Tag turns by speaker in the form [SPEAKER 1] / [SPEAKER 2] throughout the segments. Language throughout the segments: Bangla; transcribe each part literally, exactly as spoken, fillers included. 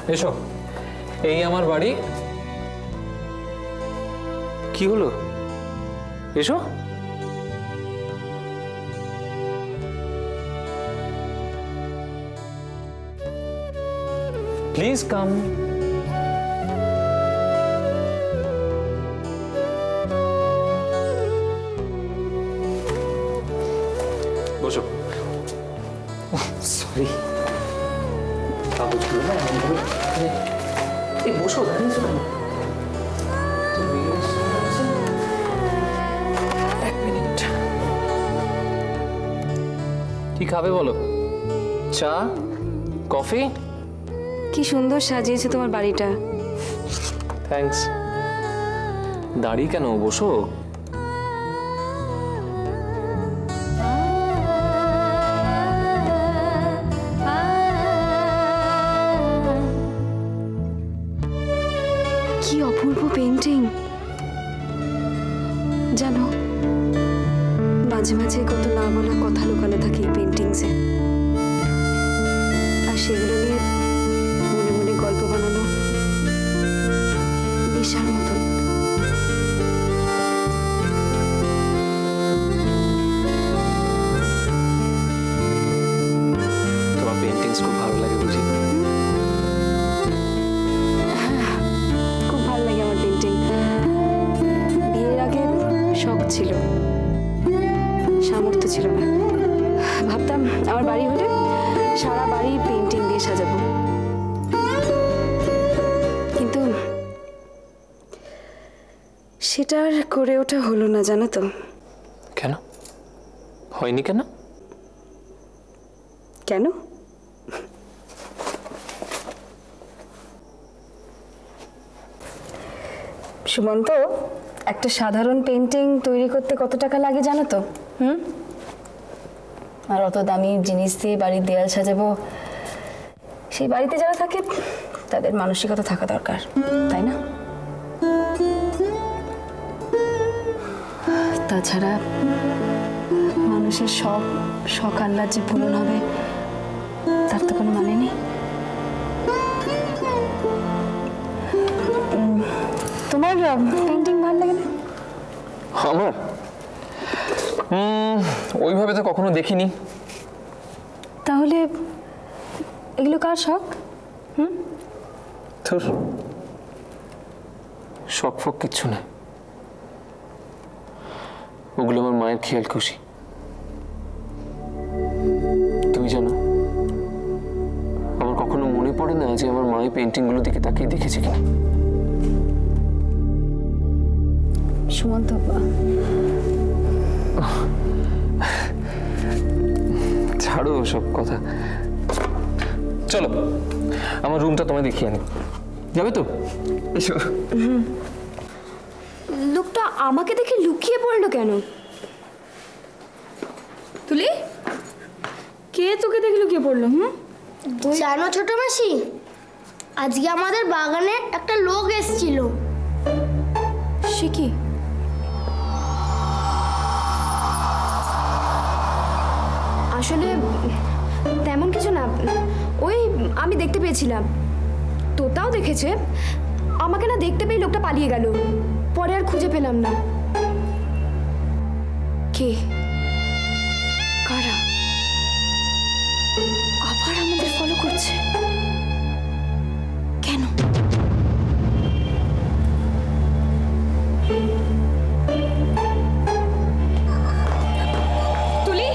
[SPEAKER 1] এসো, এই আমার বাড়ি। কি হলো? এসো। Please come. বসো। সরি, কাগজগুলো না এই বসো, দাঁড়িয়েছো কেন? এক মিনিট। কি খাবে বলো? চা, কফি?
[SPEAKER 2] কি সুন্দর সাজিয়েছে তোমার বাড়িটা।
[SPEAKER 1] থ্যাঙ্কস। দাঁড়িয়ে কেন, বসো।
[SPEAKER 2] কি অপূর্ব পেইন্টিং। জানো, মাঝে মাঝে কত না বলা কথা লুকানো থাকে এই পেইন্টিংসে, আর সেগুলো নিয়ে মনে মনে গল্প বানানো নেশার মতন।
[SPEAKER 1] তোমার পেইন্টিংস খুব ভালো লাগে বুঝি?
[SPEAKER 2] খুব ভালো লাগে আমার পেইন্টিং। বিয়ের আগে শখ ছিল, সামর্থ্য ছিল না। ভাবতাম আমার বাড়ি হলে সারা বাড়ি পেইন্টিং দিয়ে সাজাবো, কিন্তু সেটা আর করে ওঠা হলো না, জানো তো।
[SPEAKER 1] কেন হয়নি? কেন
[SPEAKER 2] কেন সুমন্ত, একটা সাধারণ পেইন্টিং তৈরি করতে কত টাকা লাগে জানো তো? হুম আর অত দামি জিনিস দিয়ে বাড়ির দেয়াল সাজাবো, সেই বাড়িতে যারা থাকে তাদের মানসিকতা থাকা দরকার, তাই না? তাছাড়া মানুষের সব শখ আহ্লাদ যে পূরণ হবে তার তো কোনো মানে নেই। তোমার পেইন্টিং ভালো লাগে না?
[SPEAKER 1] আমার ওইভাবে তো কখনো দেখিনি।
[SPEAKER 2] তাহলে এগুলো কার শখ? হুম
[SPEAKER 1] তোর শখ ফক কিচ্ছু না, ওগুলো আমার মায়ের খেয়াল খুশি। তুমি জানো, আমার কখনো মনে পড়ে না যে আমার মা এই পেইন্টিং গুলো দিকে তাকিয়ে দেখেছে কিনা।
[SPEAKER 2] সুমন্ত,
[SPEAKER 1] ছাড়ো সব কথা, চলো আমার রুমটা তোমায় দেখিয়ে আনি। যাবে তো? এসো।
[SPEAKER 2] লোকটা আমাকে দেখে লুকিয়ে পড়লো কেন? তুলি, কে তোকে দেখে লুকিয়ে পড়লো? হুম
[SPEAKER 3] জানো ছোট মাসি, আজকে আমাদের বাগানে একটা লোক এসেছিল।
[SPEAKER 2] সে কি? আসলে তেমন কিছু না, ওই আমি দেখতে পেয়েছিলাম। তোতাও দেখেছে। আমাকে না দেখতে পেয়ে লোকটা পালিয়ে গেল, পরে আর খুঁজে পেলাম না। কে? কারা? আবার আমাদের ফলো করছে কেন? তুলি,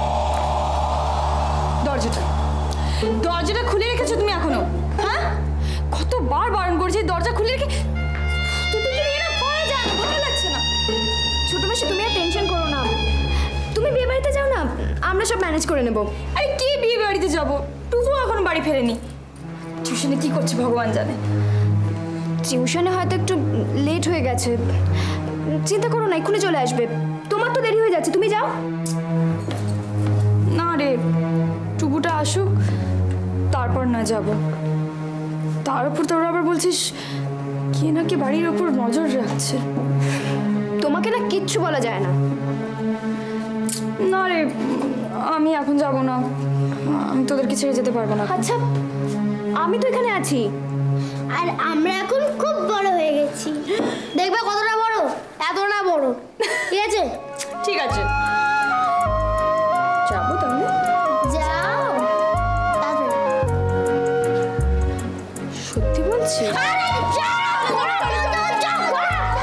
[SPEAKER 2] দরজাটা দরজাটা খুলে রেখেছো তুমি এখনো? হ্যাঁ, কতবার বারণ করেছি দরজা খুলে রেখে। ভালো লাগছে না। ছোট মাসি, তুমি আর টেনশন করো না, তুমি বিয়ে বাড়িতে যাও না, আমরা সব ম্যানেজ করে নেব। আরে কি বিয়ে বাড়িতে যাবো? টুকু এখনো বাড়ি ফেরেনি। টিউশনে কি করছে ভগবান জানে। টিউশনে হয়তো একটু লেট হয়ে গেছে। চিন্তা করো না, এক্ষুনি চলে আসবে। তোমার তো দেরি হয়ে যাচ্ছে, তুমি যাও না। রে, টুকুটা আসুক তারপর না যাব। তার উপর তোরা আবার বলছিস কে নাকি বাড়ির ওপর নজর রাখছে। তোমাকে না কিচ্ছু বলা যায় না। না রে, আমি এখন যাব না, আমি তোদেরকে ছেড়ে যেতে পারবো না। আচ্ছা, আমি তো এখানে আছি।
[SPEAKER 3] আর আমরা এখন খুব বড় হয়ে গেছি, দেখবে কতটা বড়, এতটা বড়। ঠিক আছে
[SPEAKER 2] ঠিক আছে, যাবো তাহলে।
[SPEAKER 3] যাও তাড়াতাড়ি।
[SPEAKER 2] সত্যি বলছি?
[SPEAKER 3] আরে যাও, যাও, যাও, যাও।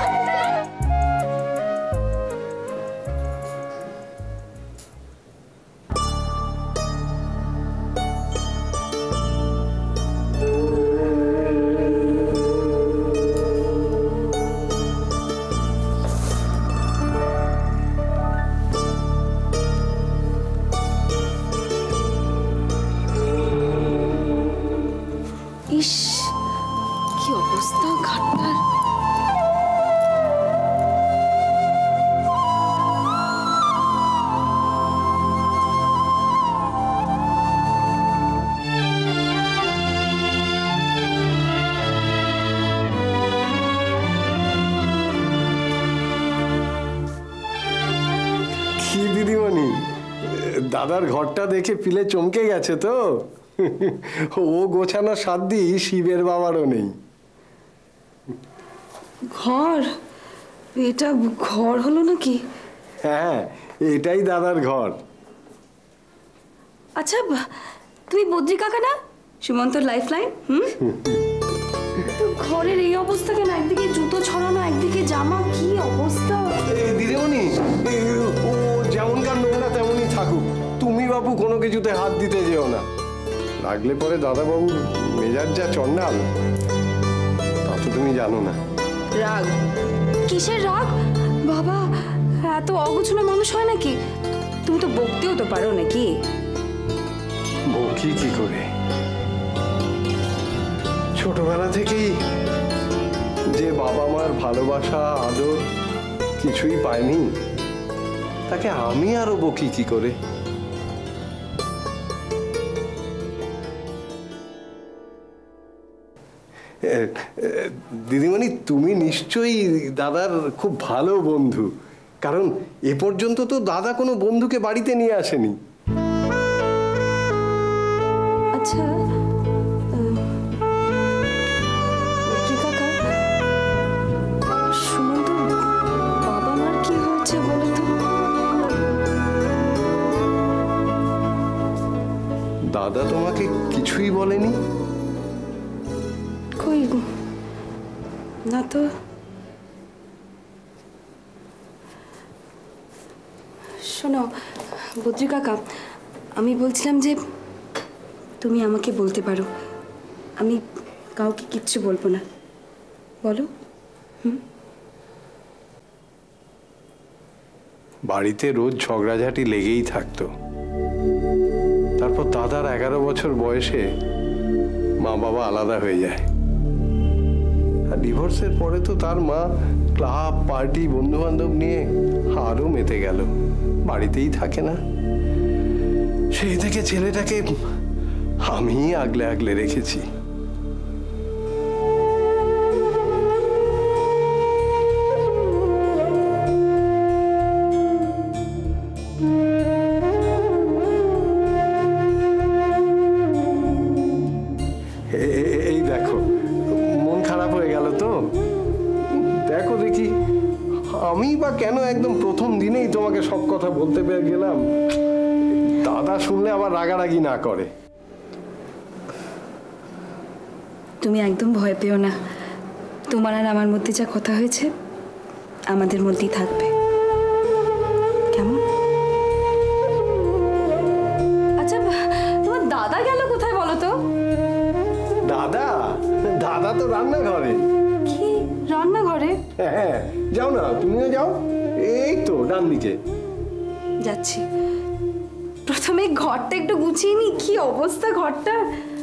[SPEAKER 2] ইস, কি অবস্থা ঘাটটার।
[SPEAKER 4] কি দিদিমণি, দাদার ঘরটা দেখে পিলে চমকে গেছে তো? ও গোছানোর সাধ্যি শিবের বাবারও নেই।
[SPEAKER 5] ঘর? এটা ঘর হলো নাকি?
[SPEAKER 4] হ্যাঁ, এটাই দাদার ঘর।
[SPEAKER 5] আচ্ছা, তুই বদ্রি কাকা না, সুমন্তর লাইফ লাইন? হুম, তো ঘরের এই অবস্থা কেন? একদিকে জুতো ছড়ানো, একদিকে জামা, কি অবস্থা!
[SPEAKER 4] দিদিমণি, ও যেমনকার নোংরা তেমনই থাকুক, তুমি বাবু কোনো কিছুতে হাত দিতে যেও না। লাগলে পরে দাদা বাবুর মেজাজ যা চন্ডাল, তা তো তুমি জানো না।
[SPEAKER 5] রাগ? কিসের রাগ বাবা? এত অগোছালো মানুষ হয় নাকি? তুমি তো বকতেও তো পারো নাকি?
[SPEAKER 4] বকি কি করে? ছোটবেলা থেকেই যে বাবা মার ভালোবাসা আদর কিছুই পায়নি, তাকে আমি আরো বকি কি করে? দিদিমণি, তুমি নিশ্চয়ই দাদার খুব ভালো বন্ধু, কারণ এ পর্যন্ত তো দাদা কোনো বন্ধুকে বাড়িতে নিয়ে আসেনি।
[SPEAKER 5] আচ্ছা, বদ্রি কাকা, সুমন্ত বাবা মার কি হয়েছে বলো তো?
[SPEAKER 4] দাদা তোমাকে কিছুই বলেনি?
[SPEAKER 5] কই না তো। শোনো বদ্রি কাকা, আমি বলছিলাম যে তুমি আমাকে বলতে পারো, আমি কাউকে কিচ্ছু বলবো না, বলো। হুম,
[SPEAKER 4] বাড়িতে রোজ ঝগড়াঝাটি লেগেই থাকতো। তারপর দাদার এগারো বছর বয়সে মা বাবা আলাদা হয়ে যায়, আর ডিভোর্সের পরে তো তার মা ক্লাব পার্টি বন্ধু বান্ধব নিয়ে আরো মেতে গেল, বাড়িতেই থাকে না। সেই থেকে ছেলেটাকে আমি আগলে আগলে রেখেছি। এই দেখো, মন খারাপ হয়ে গেল তো? দেখো দেখি, আমি বা কেন একদম প্রথম দিনেই তোমাকে সব কথা বলতে পেরে গেলাম, দাদা শুনলে আবার রাগারাগি না করে।
[SPEAKER 5] তুমি একদম ভয় পেও না, তোমার আর আমার মধ্যে যা কথা হয়েছে আমাদের মধ্যেই থাকবে, কেমন? আচ্ছা, তোমার দাদা গেল কোথায় বলো তো?
[SPEAKER 4] দাদা দাদা তো রান্নাঘরে।
[SPEAKER 5] কি রান্নাঘরে?
[SPEAKER 4] হ্যাঁ, যাও না, তুমিও যাও, এই তো ডান দিকে।
[SPEAKER 5] যাচ্ছি। প্রথমে ঘরটা একটু গুছিয়ে নি, কি অবস্থা ঘরটা।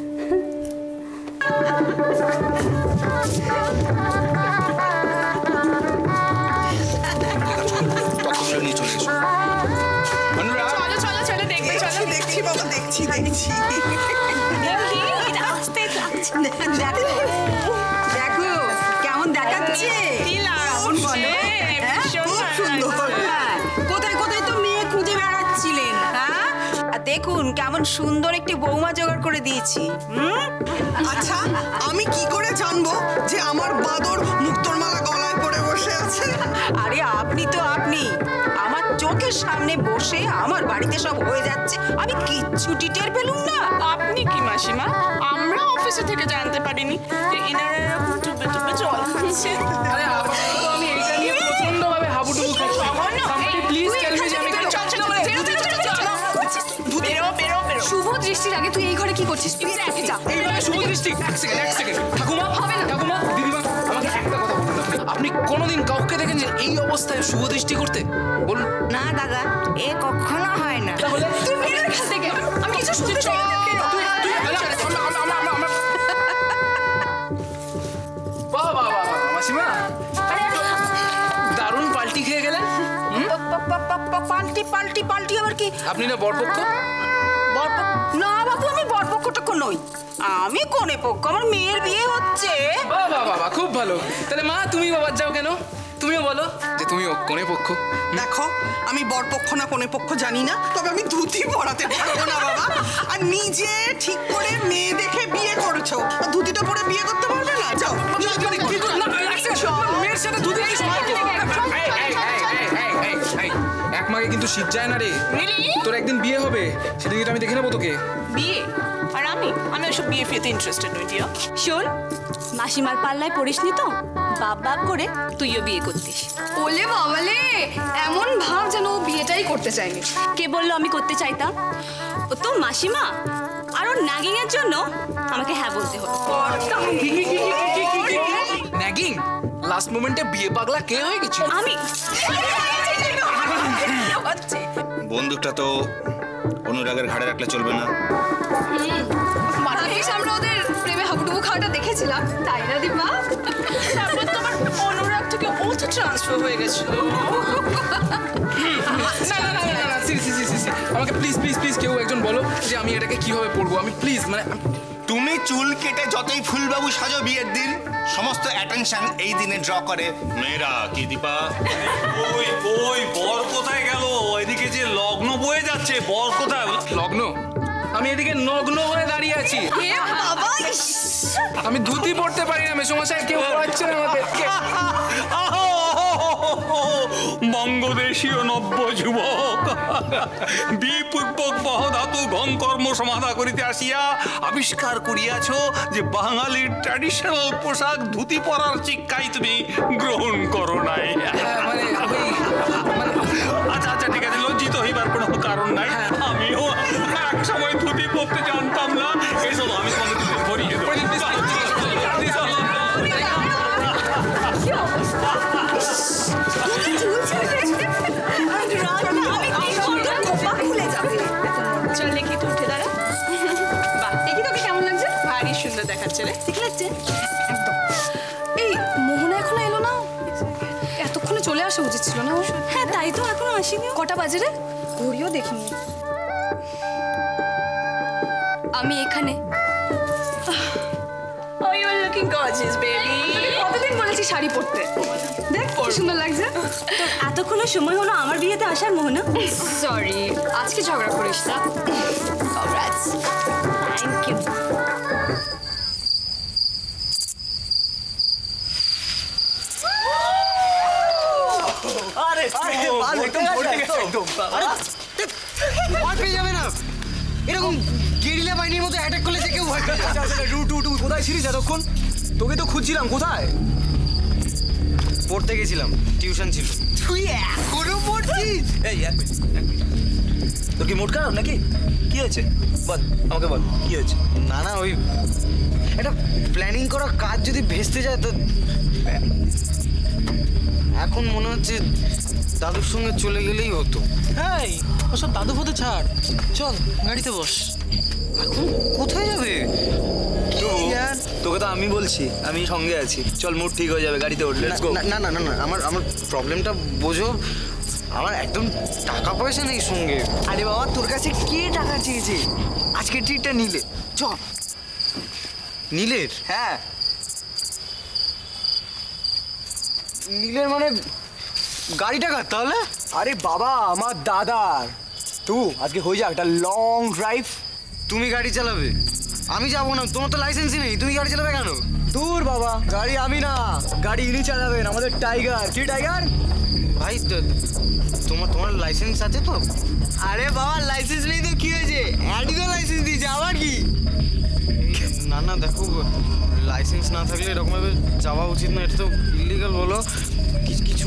[SPEAKER 6] চলো চলো চলো, দেখবে চলো। দেখছি বাবা, দেখছি দেখছি।
[SPEAKER 7] দেখো কেমন দেখাচ্ছে, কেমন বলো? খুব সুন্দর। কোথায় কোথায় তো মেয়ে খুঁজে বেড়াচ্ছিলেন, হ্যাঁ? আর দেখো দেখুন কেমন সুন্দর একটি বৌমা জোগাড় করে দিয়েছি।
[SPEAKER 6] আচ্ছা আমি কি করে জানবো যে আমার বাদর মুক্তোর মালা গলায় পরে বসে আছে?
[SPEAKER 7] আরে আপনি তো আপনি আমার চোখের সামনে বসে আমার বাড়িতে সব হয়ে যাচ্ছে, আমি কিচ্ছুটি টের পেলুম না।
[SPEAKER 8] আপনি কি মাসিমা, আমরা অফিসে থেকে জানতে পারিনি যে এনারা এরকম টুপে টুপে জল খাচ্ছে।
[SPEAKER 1] আরে আপাতত তো আমি এইটা নিয়ে প্রচন্ডভাবে হাবুডুবু খাচ্ছি। প্লিজ টেল মি যে আমি
[SPEAKER 8] বেরো বেরো বেরো।
[SPEAKER 5] শুভ দৃষ্টির আগে তুই এই ঘরে কি করছিস? তুই দেখে যা।
[SPEAKER 1] এইভাবে শুভ দৃষ্টি। এক সেকেন্ড এক সেকেন্ড ঠাকুমা
[SPEAKER 5] হবে না।
[SPEAKER 1] ঠাকুমা দিদিমা আমাকে একটা কথা বলুন, আপনি আপনি কোনোদিন কাউকে দেখেন যে এই অবস্থায় শুভ দৃষ্টি করতে? বলুন।
[SPEAKER 7] না দাদা, এ কখনো হয় না।
[SPEAKER 1] তাহলে
[SPEAKER 5] তুই বেরো এখান থেকে, আমি কিছু শুনতে চাই না।
[SPEAKER 1] বাহ বাহ বাহ মাসিমা, দারুণ পাল্টি খেয়ে গেলেন।
[SPEAKER 7] পাল্টি পাল্টি পাল্টি আবার কি?
[SPEAKER 1] আপনি না বরপক্ষ?
[SPEAKER 7] না বাবু, আমি বরপক্ষ নই, আমি কোনে পক্ষ, আমার মেয়ের বিয়ে হচ্ছে।
[SPEAKER 1] বাহ বাহ বাহ, খুব ভালো। তাহলে মা তুমি বাবার যাও কেন? তুমিও বলো যে তুমিও কোনে পক্ষ।
[SPEAKER 6] দেখো আমি বরপক্ষ না কোনে পক্ষ জানি না, তবে আমি ধুতি পরাতে পারবো না বাবা। আর নিজে ঠিক করে মেয়ে দেখে বিয়ে করেছো, আর ধুতিটা পরে বিয়ে করতে পারবে না? যাও
[SPEAKER 1] মেয়ের সাথে দুধে কি সম্পর্ক? এক মাকে কিন্তু শীত যায় না রে। তোর একদিন বিয়ে হবে, সেদিন কিন্তু আমি দেখে নেবো তোকে।
[SPEAKER 8] বিয়ে? আর আমি আমি ওসব বিয়ে ফিয়েতে ইন্টারেস্টেড নই ডিয়ার।
[SPEAKER 5] শোন, মাসিমার পাল্লায় পড়িসনি তো, বাপ বাপ করে তুইও বিয়ে করতিস।
[SPEAKER 2] ওলে বাবালে, এমন ভাব যেন ও বিয়েটাই করতে চায়নি।
[SPEAKER 5] কে বললো আমি করতে চাইতাম? ও তো মাসিমা, আর ওর নাগিং এর জন্য আমাকে হ্যাঁ বলতে হলো।
[SPEAKER 1] ন্যাগিং? লাস্ট মোমেন্টে বিয়ে পাগলা কে হয়ে গেছিল?
[SPEAKER 5] আমি।
[SPEAKER 9] বন্দুকটা তো অনুরাগের ঘাড়ে রাখলে চলবে না।
[SPEAKER 2] বেশ, আমরা ওদের প্রেমে হাবুডুবু খাওয়াটা দেখেছিলাম, তাই না দিমা?
[SPEAKER 8] তারপর তো আমার অনুরাগ থেকে ও তো ট্রান্সফার হয়ে গেছিল।
[SPEAKER 1] না না না না না, সি সি সি সি আমাকে প্লিজ প্লিজ প্লিজ কেউ একজন বলো যে আমি এটাকে কিভাবে পড়বো। আমি প্লিজ মানে
[SPEAKER 9] তুমি চুল কেটে যতই ফুলবাবু সাজো বিয়ের দিন, সমস্ত অ্যাটেনশন এই দিনে ড্র করে মেয়েরা। কি দীপা?
[SPEAKER 10] ওই ওই বর কোথায় গেল? এদিকে যে লগ্ন বয়ে যাচ্ছে, বর কোথায়?
[SPEAKER 1] লগ্ন? আমি এদিকে নগ্ন হয়ে দাঁড়িয়ে আছি। আমি ধুতি পড়তে পারি না মেসোমশাই, কেউ পড়াচ্ছে না আমাদেরকে।
[SPEAKER 10] বঙ্গদেশীয় নব্য যুবক বিপূর্বক বহধাতু ঘং কর্ম সমাধা করিতে আসিয়া আবিষ্কার করিয়াছ যে বাঙালির ট্র্যাডিশনাল পোশাক ধুতি পরার শিক্ষাই তুমি গ্রহণ করো নাই। আচ্ছা আচ্ছা ঠিক আছে, লজ্জিত হইবার কোনো কারণ নাই। আমিও এক সময় ধুতি পরতে জানতাম না, এসব আমি তোমাকে ধরিয়ে দেবো।
[SPEAKER 8] চল দেখি তুই উঠে দাঁড়া। বাহ, দেখি তোকে কেমন লাগছে? ভারী সুন্দর দেখাচ্ছে রে।
[SPEAKER 2] ঠিক লাগছে একদম। এই মোহনা এখনো এলো না? এতক্ষণে চলে আসা উচিত ছিল না?
[SPEAKER 5] হ্যাঁ তাই তো, এখনো আসিনি।
[SPEAKER 2] কটা বাজে রে? ঘড়িও দেখিনি। আমি এখানে।
[SPEAKER 8] Oh, you're looking gorgeous, baby.
[SPEAKER 2] কতদিন বলেছি শাড়ি পরতে, দেখ কি সুন্দর লাগছে।
[SPEAKER 5] তোর এতক্ষণ সময় হলো আমার বিয়েতে আসার, মোহনা?
[SPEAKER 2] সরি, আজকে ঝগড়া করিস না।
[SPEAKER 5] কংগ্রাটস। Thank you.
[SPEAKER 11] আরে একদম ভর্তি গেছে একদম। ভয় পেয়ে যাবে না, এরকম গেরিলা বাহিনীর মতো অ্যাটাক করলে যে কেউ ভয় পেয়ে যাবে। আচ্ছা টু টু টু কোথায় ছিলিস এতক্ষণ? তোকে তো খুঁজছিলাম, কোথায়? পড়তে গেছিলাম, টিউশন ছিল। তুই এখনো পড়ছিস? এই এক মিনিট এক মিনিট, তোর কি মুড খারাপ নাকি? কি হয়েছে বল আমাকে, বল কি হয়েছে? না না, ওই একটা প্ল্যানিং করা কাজ যদি ভেস্তে যায় তো এখন মনে হচ্ছে দাদুর সঙ্গে চলে গেলেই হতো।
[SPEAKER 12] হ্যাঁ, ওসব দাদু ফোদু ছাড়, চল গাড়িতে বস।
[SPEAKER 11] এখন কোথায় যাবে?
[SPEAKER 12] তোকে তো আমি বলছি, আমি সঙ্গে আছি, চল মুড ঠিক হয়ে যাবে, গাড়িতে উঠলে।
[SPEAKER 11] না না না না, আমার আমার প্রবলেমটা বোঝো, আমার একদম টাকা পয়সা নেই সঙ্গে।
[SPEAKER 12] আরে বাবা, তোর কাছে কে টাকা চেয়েছে? আজকে ট্রিটটা নিলে চ।
[SPEAKER 11] নীলের?
[SPEAKER 12] হ্যাঁ।
[SPEAKER 11] নীলের মানে গাড়িটা কার তাহলে?
[SPEAKER 12] আরে বাবা, আমার দাদার। তু আজকে হয়ে যাক একটা লং ড্রাইভ। তুমি গাড়ি চালাবে, আমি যাবো না, তোমার তো লাইসেন্সই নেই, তুমি গাড়ি চালাবে কেন? দূর বাবা, গাড়ি আমি না, গাড়ি ইনি চালাবেন, আমাদের টাইগার। কি টাইগার ভাই, তোমার তোমার লাইসেন্স আছে তো? আরে বাবা লাইসেন্স নেই তো কি হয়েছে, অ্যাডিও লাইসেন্স দিয়েছে, আবার কি? না না দেখো, লাইসেন্স না থাকলে এরকমভাবে যাওয়া উচিত না, এটা তো ইলিগাল। বলো কিছু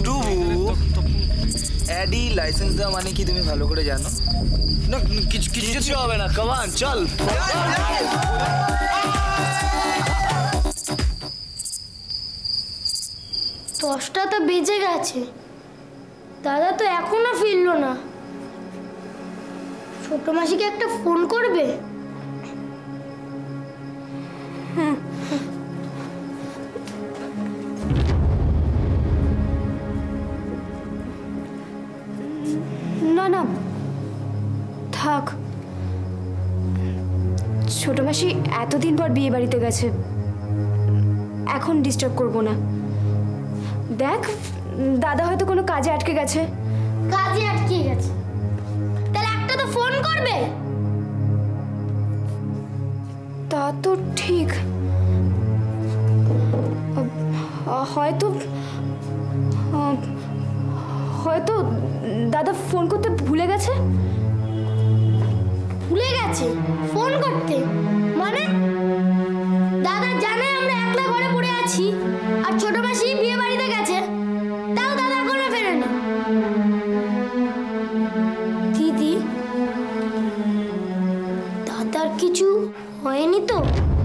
[SPEAKER 12] অ্যাডি লাইসেন্স দেওয়া মানে কি তুমি ভালো করে জানো না? কিছু কিছু হবে না, কামান চল।
[SPEAKER 3] দশটা তো বেজে গেছে, দাদা তো এখনো ফিরলো না। ছোট মাসিকে একটা ফোন করবে? হুম
[SPEAKER 2] না না থাক, ছোট মাসি এতদিন পর বিয়ে বাড়িতে গেছে, এখন ডিস্টার্ব করব না। দেখ দাদা হয়তো কোনো কাজে আটকে গেছে।
[SPEAKER 3] কাজে আটকে গেছে তাহলে একটা তো ফোন করবে।
[SPEAKER 2] তা তো ঠিক, হয়তো হয়তো দাদা ফোন করতে ভুলে গেছে।
[SPEAKER 3] ভুলে গেছে ফোন করতে মানে? দাদা জানে আমরা একলা ঘরে পড়ে আছি, আর ছোট মাসি বিয়ে বাড়িতে গেছে, তাও দাদা এখনো ফেরেনি। দিদি, দাদার কিছু হয়নি তো?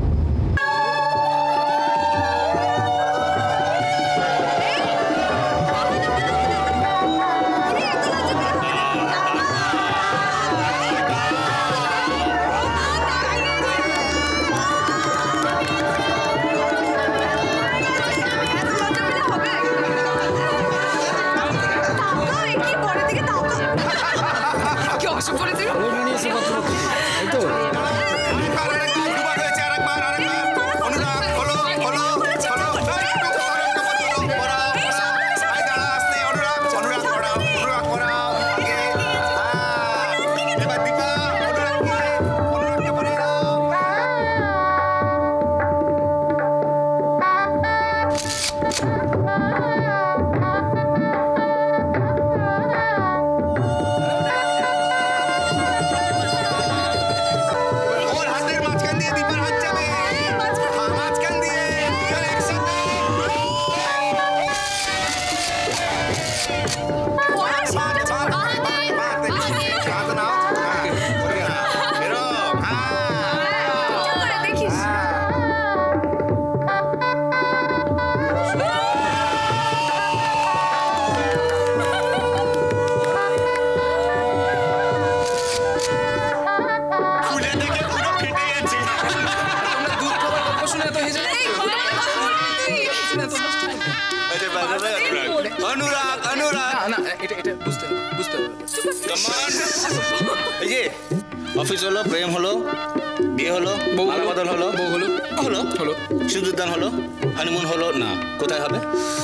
[SPEAKER 11] অনুরাগ অনুরাগ না এটা এটা বুঝতে হবে বুঝতে হবে। এই যে অফিস হলো, প্রেম হলো, বিয়ে হলো, মালা বদল হলো, বউ হলো হলো হলো সিঁদুরদান হলো, হানিমুন হলো না, কোথায় হবে?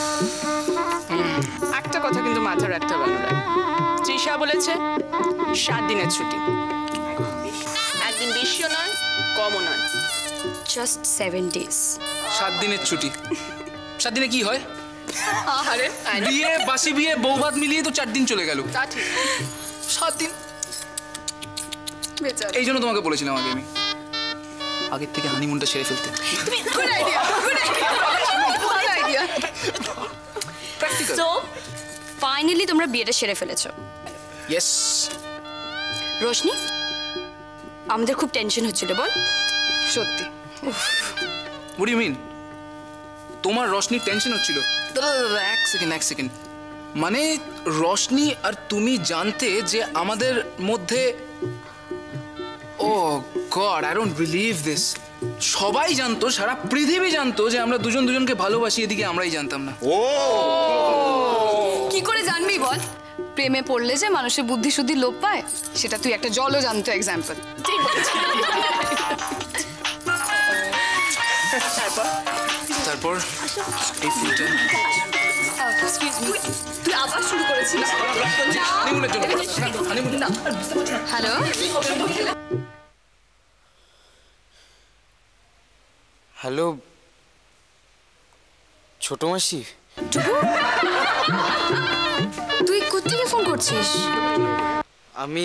[SPEAKER 8] একটা কথা কিন্তু মাথায় রাখতে হবে, তৃষা বলেছে সাত দিনের ছুটি, একদিন বেশিও নয় কমও নয়,
[SPEAKER 5] জাস্ট সেভেন ডেজ।
[SPEAKER 13] সাত দিনের ছুটি, সাত দিনে কি হয়? আরে বিয়ে বাসি বিয়ে বউ ভাত মিলিয়ে তো চার দিন চলে গেল।
[SPEAKER 8] তা ঠিক,
[SPEAKER 13] সাত দিন। এই জন্য তোমাকে বলেছিলাম আগে আমি আগের থেকে হানিমুনটা সেরে ফেলতে।
[SPEAKER 8] Good idea good idea good idea.
[SPEAKER 5] So finally তোমরা বিয়েটা সেরে ফেলেছো।
[SPEAKER 13] ইয়েস।
[SPEAKER 5] রোশনি, আমাদের খুব টেনশন হচ্ছিল, বল।
[SPEAKER 8] সত্যি।
[SPEAKER 13] What do you mean? তোমার রোশনির টেনশন হচ্ছিল? দাদা দাদা এক সেকেন্ড এক সেকেন্ড মানে রোশনি আর তুমি জানতে যে আমাদের মধ্যে, oh god I don't believe this, সবাই জানতো, সারা পৃথিবী জানতো যে আমরা দুজন দুজনকে ভালোবাসি, এদিকে আমরাই জানতাম না।
[SPEAKER 11] ও
[SPEAKER 5] কি করে জানবি বল? প্রেমে পড়লে যে মানুষের বুদ্ধি শুদ্ধি লোপ পায়, সেটা তুই একটা জলও জানতো এক্সাম্পল। ঠিক বলেছিস।
[SPEAKER 13] তারপর এই ফুলটা
[SPEAKER 5] তুই আবার শুরু করেছিস।
[SPEAKER 2] হ্যালো
[SPEAKER 12] হ্যালো ছোট মাসি,
[SPEAKER 2] তুই কোত্থেকে ফোন করছিস?
[SPEAKER 12] আমি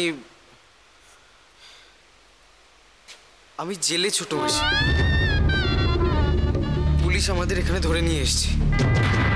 [SPEAKER 12] আমি জেলে ছোট মাসি। পুলিশ আমাদের এখানে ধরে নিয়ে এসেছে।